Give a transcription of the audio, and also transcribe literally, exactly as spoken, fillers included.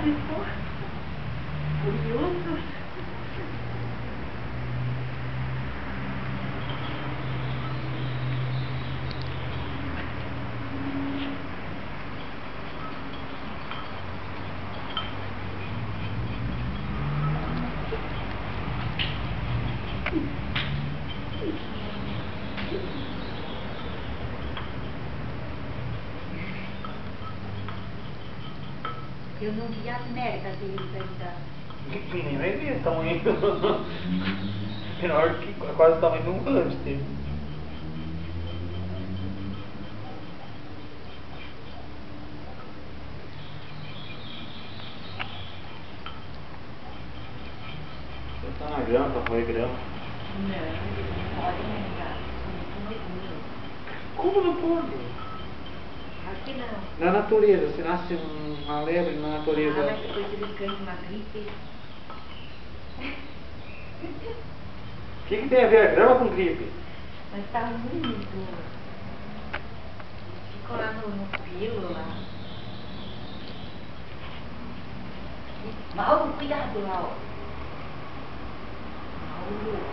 ficou curioso. Eu não vi as merdas deles ainda. Nem vai ver o tamanho. Menor que quase o tamanho de um hamster. Você tá na grama pra roer grama. Não, eles não podem entrar. Como não pode? Acho que não. Na natureza, se nasce uma lebre na natureza. Ah, mas depois eles ganham uma gripe. O que, que tem a ver a grama com gripe? Mas tá muito. Ficou lá no, no pilo lá. Mauro, cuidado lá, ó. Mauro.